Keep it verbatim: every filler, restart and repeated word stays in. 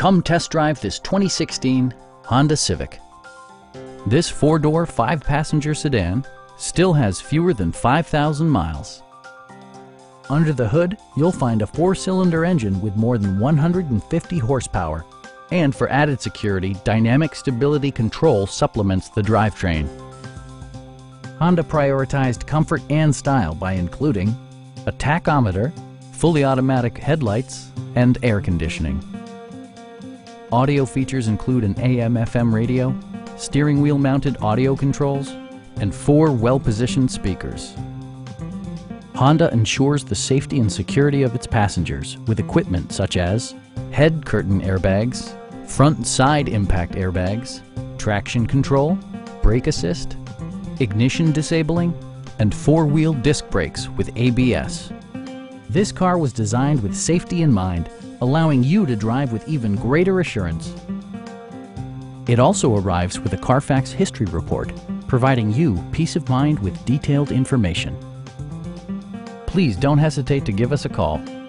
Come test drive this twenty sixteen Honda Civic. This four-door, five-passenger sedan still has fewer than five thousand miles. Under the hood, you'll find a four-cylinder engine with more than one hundred fifty horsepower. And for added security, dynamic stability control supplements the drivetrain. Honda prioritized comfort and style by including a tachometer, fully automatic headlights, and air conditioning. Audio features include an A M F M radio, steering wheel mounted audio controls, and four well-positioned speakers. Honda ensures the safety and security of its passengers with equipment such as head curtain airbags, front and side impact airbags, traction control, brake assist, ignition disabling, and four-wheel disc brakes with A B S. This car was designed with safety in mind, allowing you to drive with even greater assurance. It also arrives with a Carfax history report, providing you peace of mind with detailed information. Please don't hesitate to give us a call.